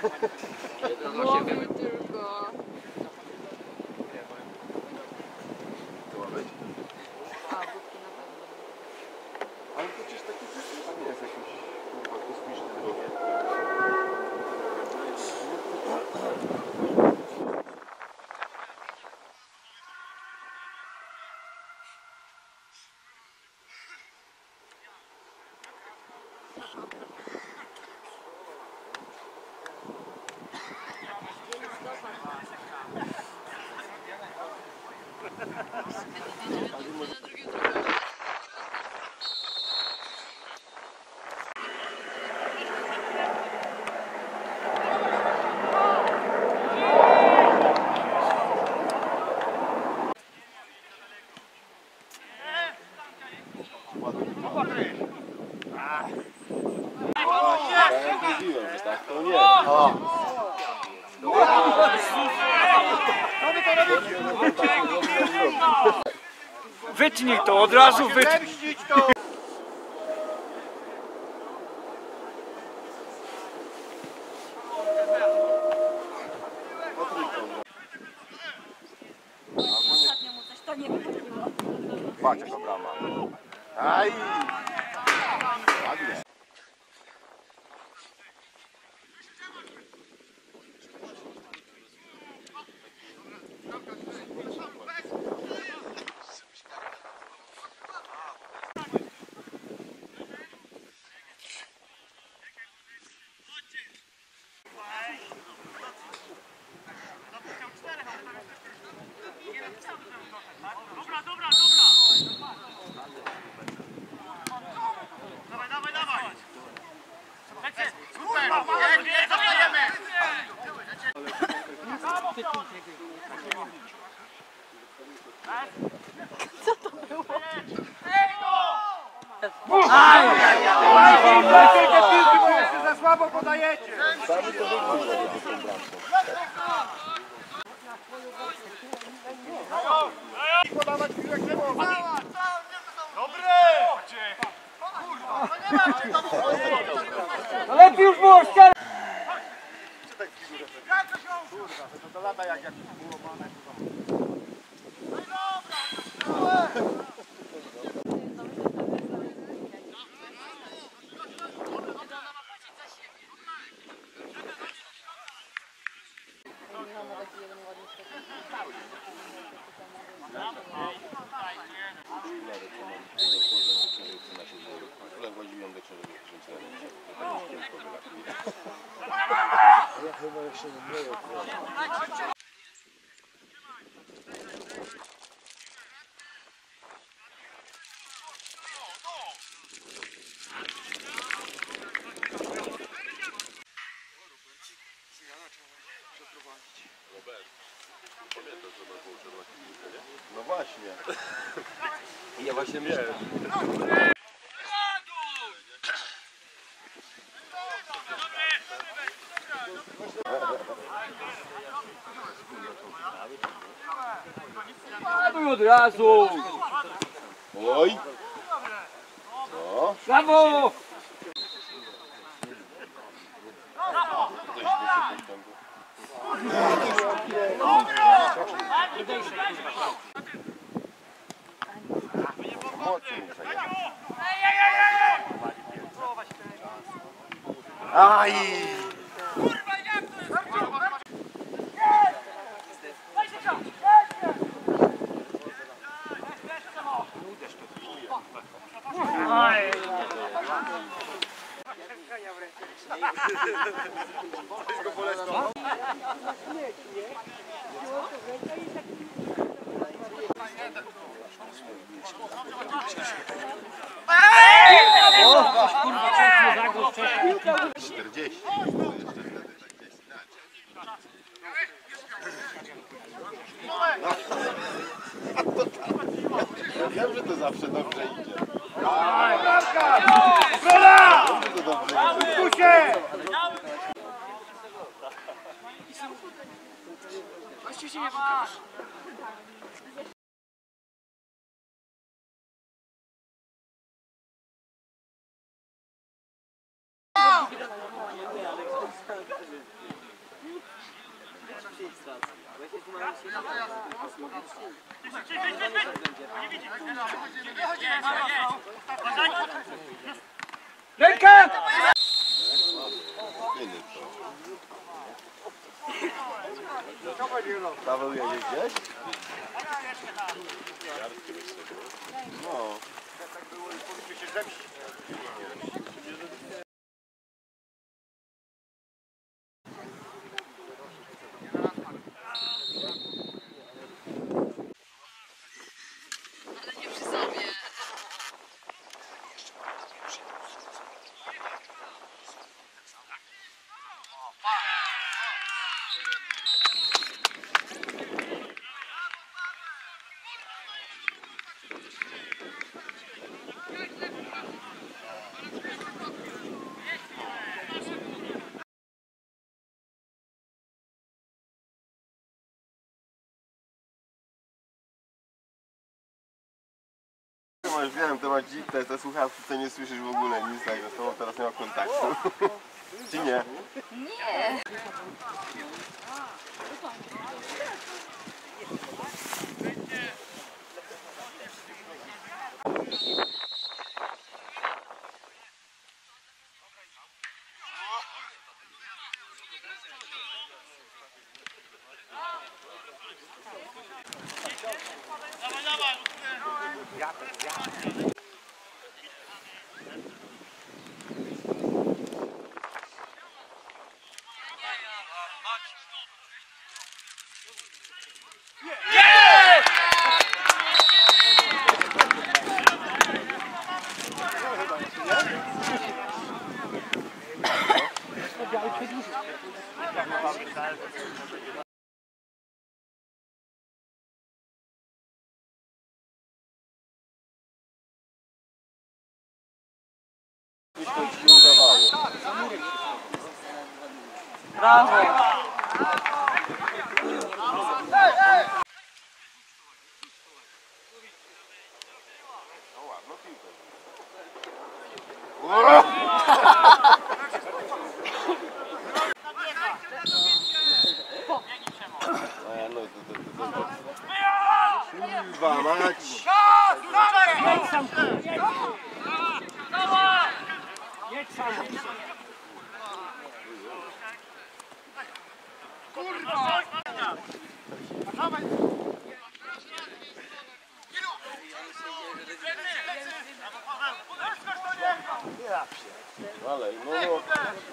Głowy tylko. To ma być? A, budki na pewno. Ale to przecież taki nie jest jakiś kurwa kosmiczny drogie. Mówiłem, że tak to nie. Wytnij to, od razu wytnij. Ostatnio mu coś to nie wychodziło. Patrz jaka brama. Aj! Ładnie. Co to było? Za słabo podajecie. Sami to wygląda na tą bramką. Podawać piłek nie można. Dobry! No lepiej już było ścianę. Kurwa, to lata jak ułomane. Ja chyba jeszcze nie myję. No właśnie. Ja właśnie myślę. Padł od razu. Oj! Co? Brawo! Aj! Kurwa, wcześniej zagrał wcześniej. 40. Ja wiem, że to zawsze dobrze idzie. Bramka! Broda! To dobrze idzie. Kusie! Właściwie się nie wykaż. Rękę! Paweł jedzie gdzieś? No. Ale nie przy sobie. Masz, wiem, to masz te słuchawki, to nie słyszysz w ogóle nic, tak, z tobą teraz nie ma kontaktu. Czy nie? Nie. Coś to ci się udawało. Brawo! No ładno piłkę. No to. Kurwa mać! Jedź sam! Ale no.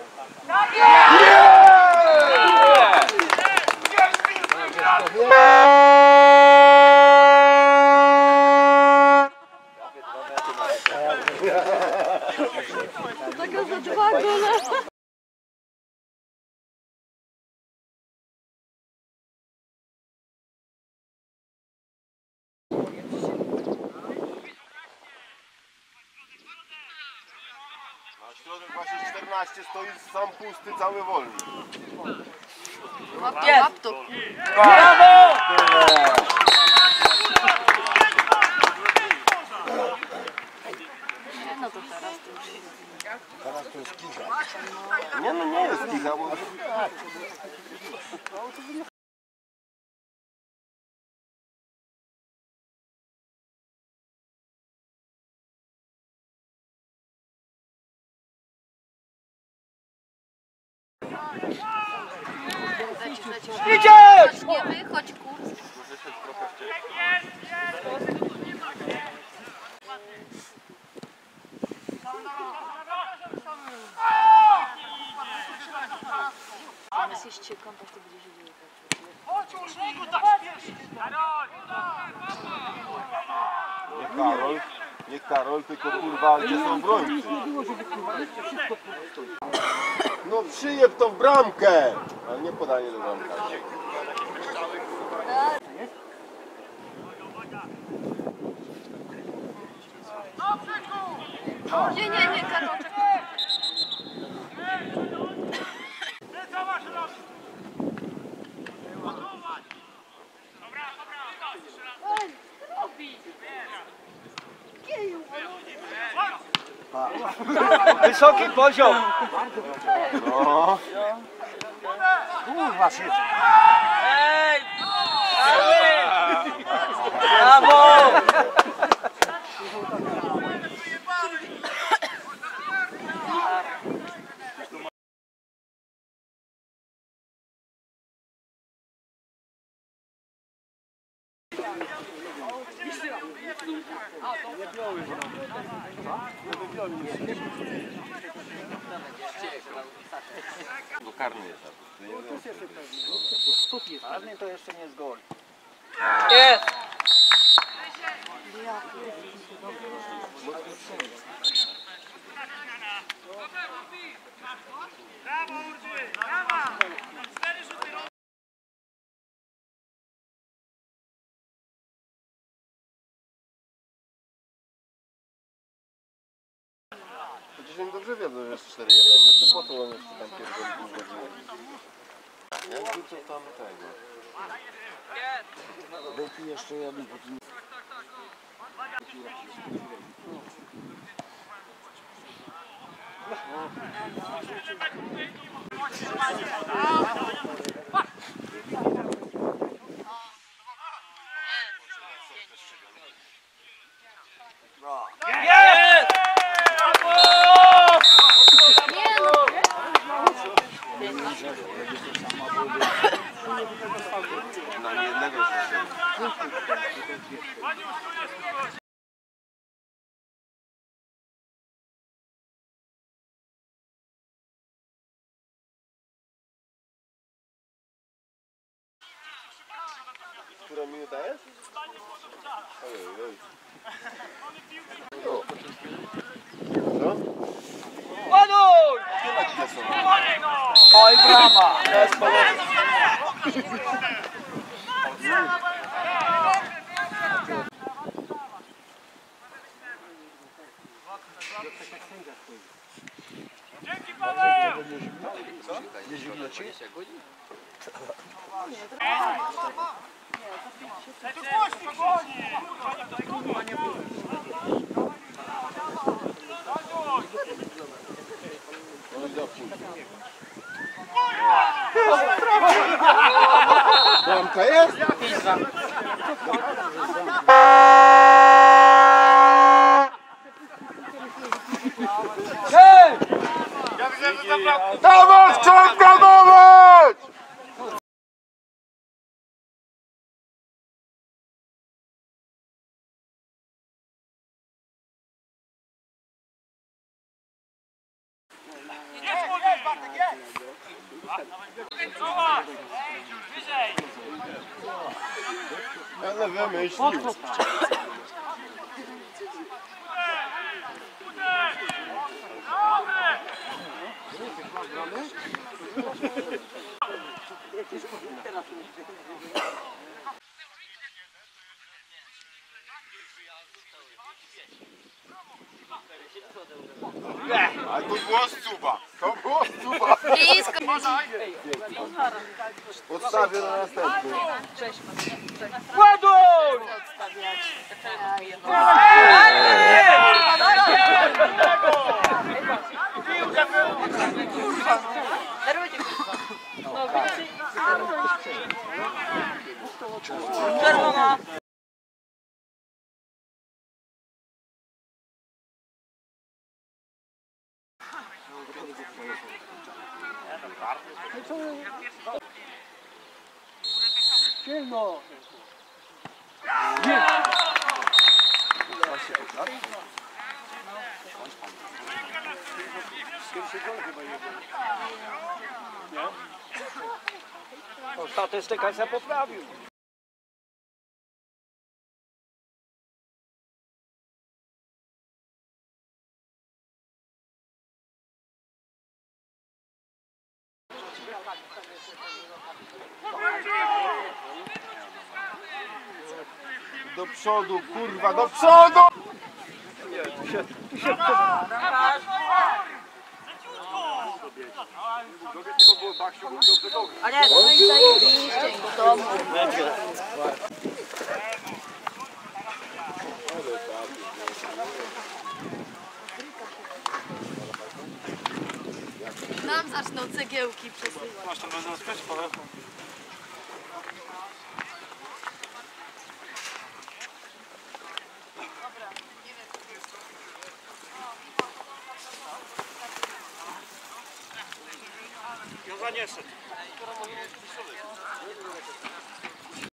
Taka za 2 gole. Na środek właśnie 14 stoi sam pusty, cały wolny. Łap to. Brawo! No to teraz to już jest. Teraz to jest kicha. Nie, no nie jest kicha, bo... Lecisz. Idziesz! Nie wychodź, kurde. Teraz jeśli kontakt, to będzie się dzieje. Nie Karol, tylko kurwa, gdzie są obrońcy. No przyjeb to w bramkę! Ale nie podanie do bramka. Nie, Karol, czekaj. Wysoki poziom! No. Kurwa się! Ej! Brawo! Bo karny jest. Karny to jeszcze nie jest gol. Jest! Przecież oni dobrze wiedzą, że jest 4-1, nie? To po to on jeszcze tam pierdolą godziny. Nie? Tu co tam tego. Daj tu jeszcze jedno, bo tu... Jest! Na niejednego już nie. Która minuta jest? Ojej, oj. Co? Ładuj! Gdzie są? Oj, brama! Dzięki Paweł! Nie zimno ci? Tu głośniej, głośniej! Bramka jest? Hej! Ja widzę, że zabrakło. Dawać, ciągle dawać! Jest młody! Bartek, jest! Zobacz! Wyżej! Ale wymyślił. A to było Cuba. To było Cuba. Blisko. Odstawię na następny. Ładuj! Czerwona! Silno! Nie? Statystyka się poprawił. Do przodu, kurwa, do przodu! A nie, no i zajebiście, do domu. Nam zaczną cegiełki przesyłać. Masz tam rozwiązać, Paweł? Ja zaniesę.